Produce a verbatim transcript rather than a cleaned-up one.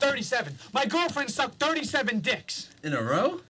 thirty-seven. My girlfriend sucked thirty-seven dicks. In a row?